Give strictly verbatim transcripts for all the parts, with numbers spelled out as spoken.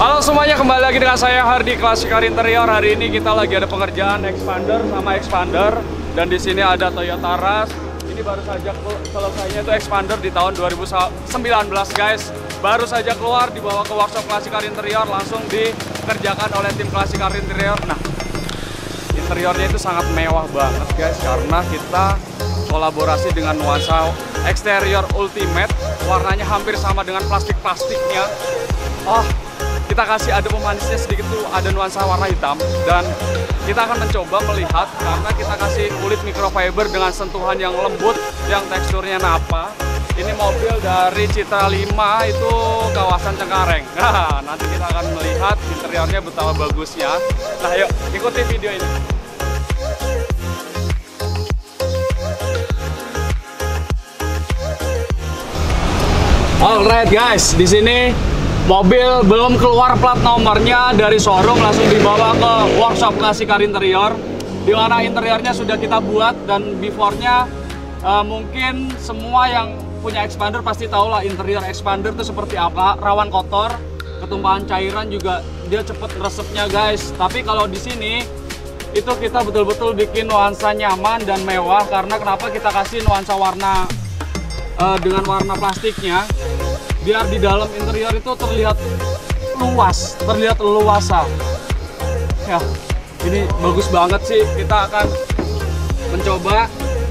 Halo semuanya, kembali lagi dengan saya Hardi, Classic Car Interior. Hari ini kita lagi ada pengerjaan expander sama expander, dan di sini ada Toyota Rush. Ini baru saja selesainya itu expander di tahun dua ribu sembilan belas, guys. Baru saja keluar, dibawa ke workshop Classic Car Interior, langsung dikerjakan oleh tim Classic Car Interior. Nah, interiornya itu sangat mewah banget, guys, karena kita kolaborasi dengan nuansa eksterior ultimate, warnanya hampir sama dengan plastik-plastiknya. Oh, kita kasih ada pemanisnya sedikit tuh, ada nuansa warna hitam, dan kita akan mencoba melihat karena kita kasih kulit microfiber dengan sentuhan yang lembut, yang teksturnya napa. Ini mobil dari Citra lima, itu kawasan Cengkareng. Nah, nanti kita akan melihat interiornya betapa bagusnya. Nah, yuk ikuti video ini. Alright guys, di sini mobil belum keluar plat nomornya dari showroom, langsung dibawa ke workshop Classic Car Interior, di mana interiornya sudah kita buat. Dan before-nya uh, mungkin semua yang punya expander pasti tahu lah interior expander itu seperti apa, rawan kotor, ketumpahan cairan juga dia cepet resepnya, guys. Tapi kalau di sini itu kita betul-betul bikin nuansa nyaman dan mewah, karena kenapa kita kasih nuansa warna uh, dengan warna plastiknya, biar di dalam interior itu terlihat luas, terlihat leluasa. Ya, ini bagus banget sih. Kita akan mencoba.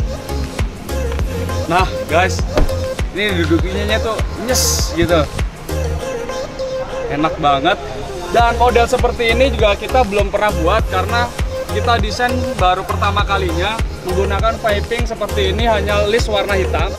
Nah, guys, ini duduknya tuh nyes gitu, enak banget. Dan model seperti ini juga kita belum pernah buat, karena kita desain baru pertama kalinya menggunakan piping seperti ini, hanya list warna hitam.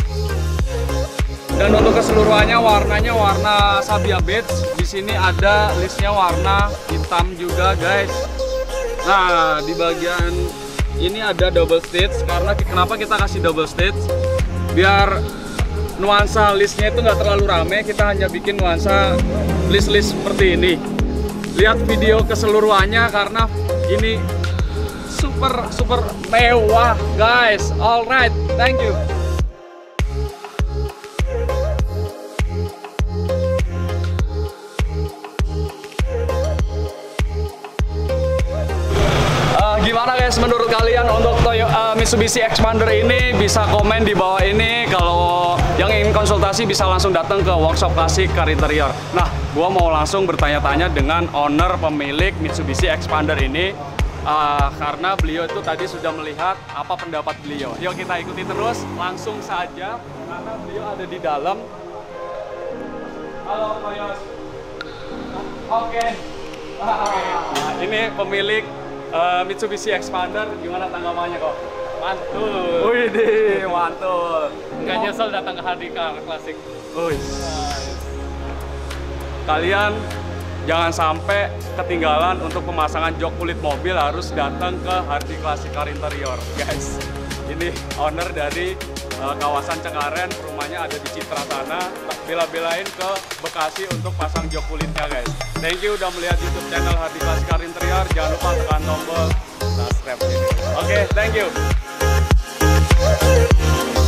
Dan untuk keseluruhannya warnanya warna Sabia Beige. Di sini ada listnya warna hitam juga, guys. Nah, di bagian ini ada double stitch. Karena kenapa kita kasih double stitch? Biar nuansa listnya itu nggak terlalu rame. Kita hanya bikin nuansa list-list seperti ini. Lihat video keseluruhannya karena ini super super mewah, guys. Alright, thank you. Gimana guys menurut kalian untuk Toyota uh, Mitsubishi Expander ini? Bisa komen di bawah ini. Kalau yang ingin konsultasi bisa langsung datang ke workshop Classic Car Interior. Nah, gua mau langsung bertanya-tanya dengan owner pemilik Mitsubishi Expander ini, uh, karena beliau itu tadi sudah melihat apa pendapat beliau. Yuk kita ikuti terus, langsung saja karena beliau ada di dalam. Halo Toyos. Oke. Okay. Nah, ini pemilik Uh, Mitsubishi Expander, gimana tanggapannya kok? Mantul. Wih deh, mantul. Nggak nyesel datang ke Hardi Car Classic. Wih. Kalian jangan sampai ketinggalan untuk pemasangan jok kulit mobil, harus datang ke Hardi Classic Car Interior, guys. Ini owner dari uh, kawasan Cengkareng, rumahnya ada di Citra sana. Bela-belain ke Bekasi untuk pasang jok kulitnya, guys. Thank you udah melihat YouTube channel Hardi Classic Car Interior. Jangan lupa tekan tombol subscribe ini. Oke, okay, thank you.